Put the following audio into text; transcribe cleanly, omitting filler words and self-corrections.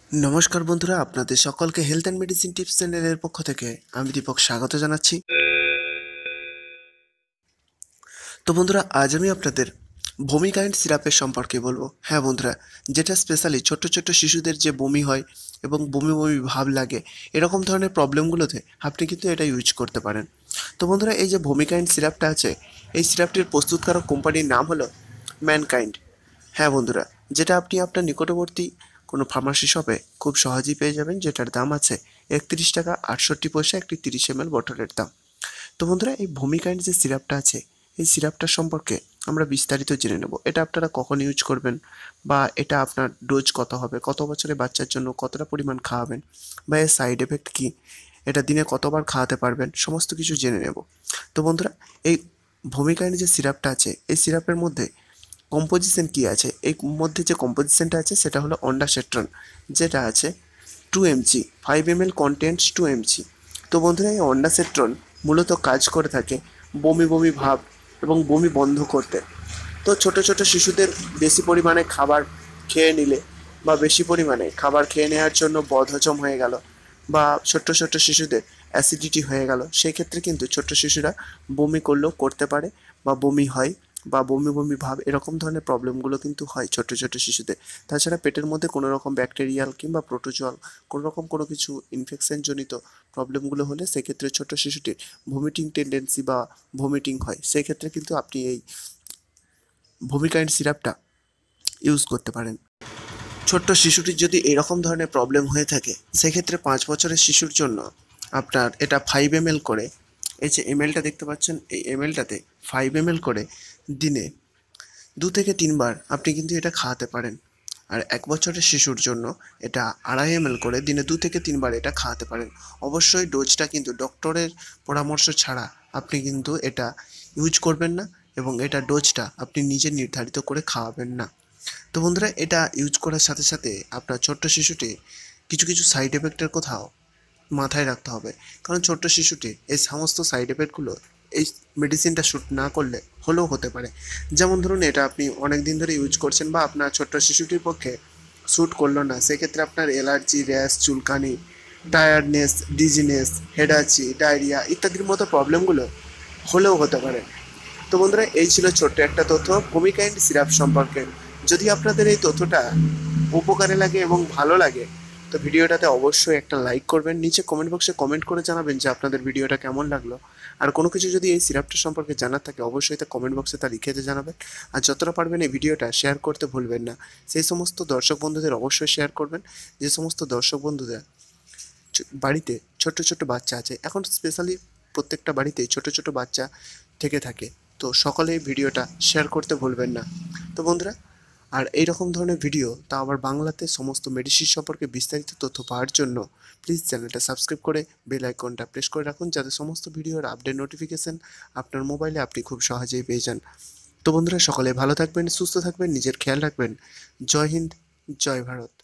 নমস্কার বন্ধুরা, আপনাদের সকলকে হেলথ অ্যান্ড মেডিসিন টিপস চ্যানেলের পক্ষ থেকে আমি দীপক স্বাগত জানাচ্ছি। তো বন্ধুরা, আজ আমি আপনাদের ভূমিকাইন্ড সিরাপের সম্পর্কে বলবো। হ্যাঁ বন্ধুরা, যেটা স্পেশালি ছোট্ট ছোট্ট শিশুদের যে বমি হয় এবং বমি বমি ভাব লাগে, এরকম ধরনের প্রবলেমগুলোতে আপনি কিন্তু এটা ইউজ করতে পারেন। তো বন্ধুরা, এই যে ভূমিকাইন্ড সিরাপটা আছে, এই সিরাপটির প্রস্তুতকারক কোম্পানির নাম হলো ম্যানকাইন্ড। হ্যাঁ বন্ধুরা, যেটা আপনি আপনার নিকটবর্তী কোনো ফার্মাসি শপে খুব সহজেই পেয়ে যাবেন, যেটার দাম আছে 31 টাকা 68 পয়সা একটি 30 ml বটলের দাম। তো বন্ধুরা, এই ভূমিকাইন্ড যে সিরাপটা আছে, এই সিরাপটার সম্পর্কে আমরা বিস্তারিত জেনে নেব। এটা আপনারা কখন ইউজ করবেন, বা এটা আপনার ডোজ কত হবে, কত বছরের বাচ্চার জন্য কতটা পরিমাণ খাওয়াবেন, বা এর সাইড এফেক্ট কী, এটা দিনে কতবার খাওয়াতে পারবেন, সমস্ত কিছু জেনে নেব। তো বন্ধুরা, এই ভূমিকাইন্ড যে সিরাপটা আছে, এই সিরাপের মধ্যে কম্পোজিশন কী আছে, এই মধ্যে যে কম্পোজিশনটা আছে সেটা হলো অন্ডাসেট্রন, যেটা আছে 2 mg, 5 ml কন্টেন্টস 2 mg। তো বন্ধুরা, এই অন্ডাসেট্রন মূলত কাজ করে থাকে বমি বমি ভাব এবং বমি বন্ধ করতে। তো ছোট ছোট শিশুদের বেশি পরিমাণে খাবার খেয়ে নিলে, বা বেশি পরিমাণে খাবার খেয়ে নেওয়ার জন্য বদহজম হয়ে গেল, বা ছোট্ট ছোট্ট শিশুদের অ্যাসিডিটি হয়ে গেল, সেই ক্ষেত্রে কিন্তু ছোট্ট শিশুরা বমি করলেও করতে পারে, বা বমি হয়, বা বমি বমি ভাব এরকম ধরনের প্রবলেমগুলো কিন্তু হয় ছোট ছোট শিশুদের। তাছাড়া পেটের মধ্যে কোনো রকম ব্যাকটেরিয়াল কিংবা প্রোটোজোয়াল কোনো রকম কোনো কিছু ইনফেকশনজনিত প্রবলেমগুলো হলে সেক্ষেত্রে ছোট শিশুটির ভমিটিং টেন্ডেন্সি বা ভমিটিং হয়, সেক্ষেত্রে কিন্তু আপনি এই ভূমিকাইন্ড সিরাপটা ইউজ করতে পারেন। ছোট্ট শিশুটির যদি এরকম ধরনের প্রবলেম হয়ে থাকে, সেক্ষেত্রে 5 বছরের শিশুর জন্য আপনার এটা 5 ml করে, এই যে এমএলটা দেখতে পাচ্ছেন, এই এমএলটাতে 5 ml করে দিনে 2 থেকে 3 বার আপনি কিন্তু এটা খাওয়াতে পারেন। আর 1 বছরের শিশুর জন্য এটা 2.5 ml করে দিনে 2 থেকে 3 বার এটা খাওয়াতে পারেন। অবশ্যই ডোজটা কিন্তু ডক্টরের পরামর্শ ছাড়া আপনি কিন্তু এটা ইউজ করবেন না, এবং এটা ডোজটা আপনি নিজে নির্ধারিত করে খাওয়াবেন না। তো বন্ধুরা, এটা ইউজ করার সাথে সাথে আপনার ছোট্ট শিশুটি কিছু কিছু সাইড এফেক্টের কোথাও মাথায় রাখতে হবে, কারণ ছোট্ট শিশুটি এই সমস্ত সাইড এফেক্টগুলো এই মেডিসিনটা শ্যুট না করলে হলেও হতে পারে। যেমন ধরুন, এটা আপনি অনেক দিন ধরে ইউজ করছেন, বা আপনার ছোট্ট শিশুটির পক্ষে শ্যুট করলো না, সেক্ষেত্রে আপনার অ্যালার্জি, র্যাশ, চুলকানি, টায়ার্ডনেস, ডিজিনেস, হেডাচি, ডায়রিয়া ইত্যাদির মতো প্রবলেমগুলো হলেও হতে পারে। তো বন্ধুরা, এই ছিল ছোট্ট একটা তথ্য ভূমিকাইন্ড সিরাপ সম্পর্কে। যদি আপনাদের এই তথ্যটা উপকারে লাগে এবং ভালো লাগে, তো ভিডিওটাতে অবশ্যই একটা লাইক করবেন, নিচে কমেন্ট বক্সে কমেন্ট করে জানাবেন যে আপনাদের ভিডিওটা কেমন লাগলো। আর কোনো কিছু যদি এই সিরাপটা সম্পর্কে জানার থাকে, অবশ্যই তা কমেন্ট বক্সে তা লিখে জানাবেন। আর যতটা পারবেন এই ভিডিওটা শেয়ার করতে ভুলবেন না। সেই সমস্ত দর্শক বন্ধুদের অবশ্যই শেয়ার করবেন, যে সমস্ত দর্শক বন্ধুদের বাড়িতে ছোট্ট ছোট্ট বাচ্চা আছে। এখন স্পেশালি প্রত্যেকটা বাড়িতেই ছোট ছোট বাচ্চা থেকে থাকে, তো সকলেই ভিডিওটা শেয়ার করতে ভুলবেন না। তো বন্ধুরা, আর এইরকম ধরনের ভিডিও, তা আবার বাংলাতে সমস্ত মেডিসিন সম্পর্কে বিস্তারিত তথ্য পাওয়ার জন্য প্লিজ চ্যানেলটা সাবস্ক্রাইব করে বেল আইকনটা প্রেস করে রাখুন, যাতে সমস্ত ভিডিওর আপডেট নোটিফিকেশান আপনার মোবাইলে আপনি খুব সহজেই পেয়ে যান। তো বন্ধুরা, সকলে ভালো থাকবেন, সুস্থ থাকবেন, নিজের খেয়াল রাখবেন। জয় হিন্দ, জয় ভারত।